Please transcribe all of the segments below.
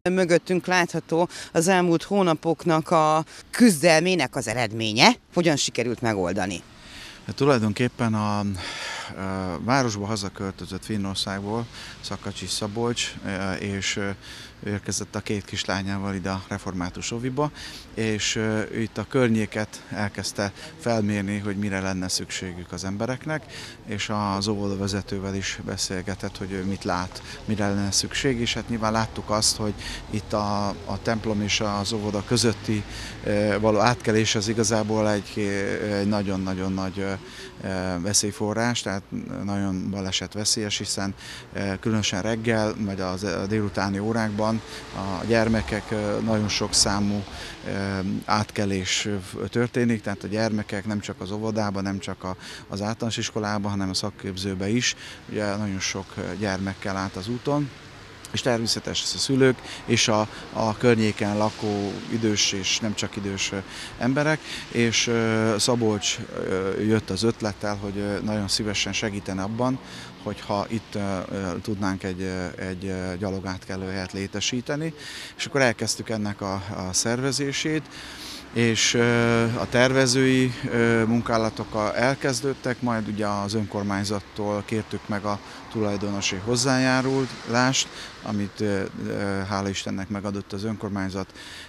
Mögöttünk látható az elmúlt hónapoknak a küzdelmének az eredménye. Hogyan sikerült megoldani? Tulajdonképpen a városba hazaköltözött Finnországból Szakacsi Szabolcs, és érkezett a két kislányával ide a református óviba, és itt a környéket elkezdte felmérni, hogy mire lenne szükségük az embereknek, és az óvodavezetővel is beszélgetett, hogy ő mit lát, mire lenne szükség, és hát nyilván láttuk azt, hogy itt a templom és az óvoda közötti való átkelés az igazából egy nagyon-nagyon nagy veszélyforrás, tehát nagyon balesetveszélyes, hiszen különösen reggel, vagy a délutáni órákban a gyermekek nagyon sok számú átkelés történik, tehát a gyermekek nem csak az óvodában, nem csak az általános iskolában, hanem a szakképzőben is, ugye nagyon sok gyermekkel át az úton, és természetesen a szülők és a környéken lakó idős és nem csak idős emberek, és Szabolcs jött az ötlettel, hogy nagyon szívesen segítene abban, hogyha itt tudnánk egy gyalogátkelőhelyet létesíteni, és akkor elkezdtük ennek a szervezését, és a tervezői munkálatok elkezdődtek, majd ugye az önkormányzattól kértük meg a tulajdonosi hozzájárulást, amit hála Istennek megadott az önkormányzat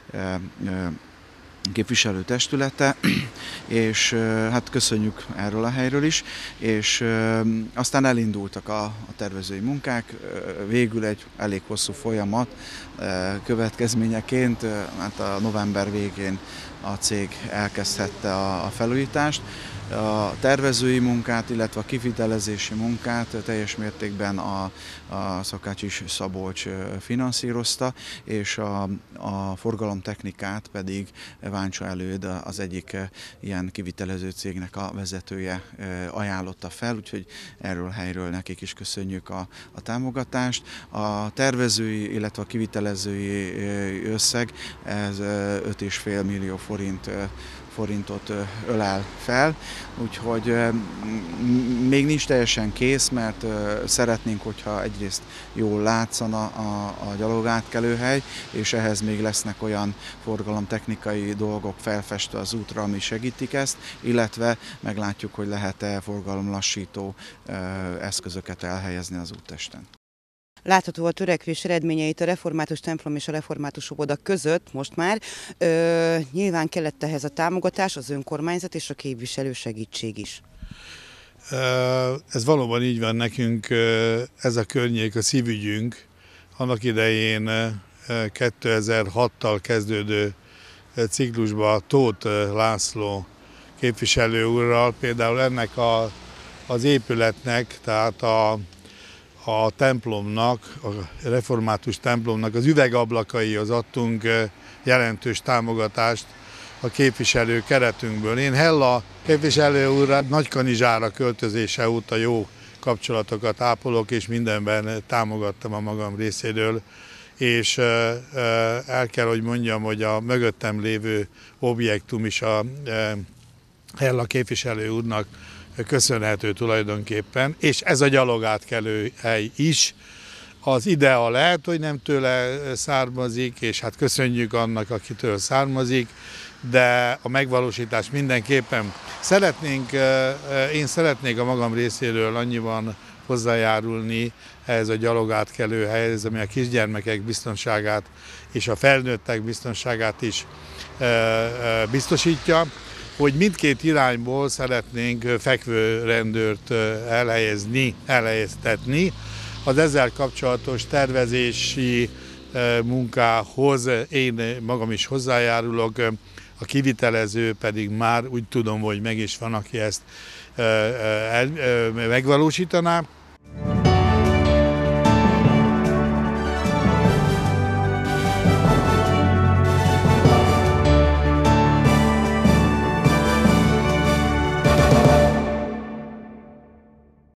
képviselőtestülete, és hát köszönjük erről a helyről is, és aztán elindultak a tervezői munkák, végül egy elég hosszú folyamat következményeként, hát a november végén a cég elkezdhette a felújítást. A tervezői munkát, illetve a kivitelezési munkát teljes mértékben a Szakácsi Szabolcs finanszírozta, és a forgalomtechnikát pedig Váncsa Előd, az egyik ilyen kivitelező cégnek a vezetője ajánlotta fel, úgyhogy erről a helyről nekik is köszönjük a támogatást. A tervezői, illetve a kivitelezői összeg, ez 5,5 millió forintot ölel fel, úgyhogy még nincs teljesen kész, mert szeretnénk, hogyha egyrészt jól látszana a gyalogátkelőhely, és ehhez még lesznek olyan forgalomtechnikai dolgok felfestve az útra, ami segítik ezt, illetve meglátjuk, hogy lehet-e forgalomlassító eszközöket elhelyezni az úttesten. Látható a törekvés eredményeit a református templom és a református óvoda között most már. Nyilván kellett ehhez a támogatás, az önkormányzat és a képviselő segítség is. Ez valóban így van nekünk, ez a környék a szívügyünk. Annak idején 2006-tal kezdődő ciklusban Tóth László képviselő úrral például ennek az épületnek, tehát a templomnak, a református templomnak az üvegablakaihoz adtunk jelentős támogatást a képviselő keretünkből. Én Hella képviselő úrral Nagykanizsára költözése óta jó kapcsolatokat ápolok, és mindenben támogattam a magam részéről, és el kell, hogy mondjam, hogy a mögöttem lévő objektum is a Hella képviselő úrnak köszönhető tulajdonképpen, és ez a gyalogátkelő hely is. Az idea lehet, hogy nem tőle származik, és hát köszönjük annak, akitől származik, de a megvalósítás mindenképpen. Én szeretnék a magam részéről annyiban hozzájárulni ehhez a gyalogátkelő helyhez, ami a kisgyermekek biztonságát és a felnőttek biztonságát is biztosítja, hogy mindkét irányból szeretnénk fekvőrendőrt elhelyeztetni. Az ezzel kapcsolatos tervezési munkához én magam is hozzájárulok, a kivitelező pedig már úgy tudom, hogy meg is van, aki ezt megvalósítaná.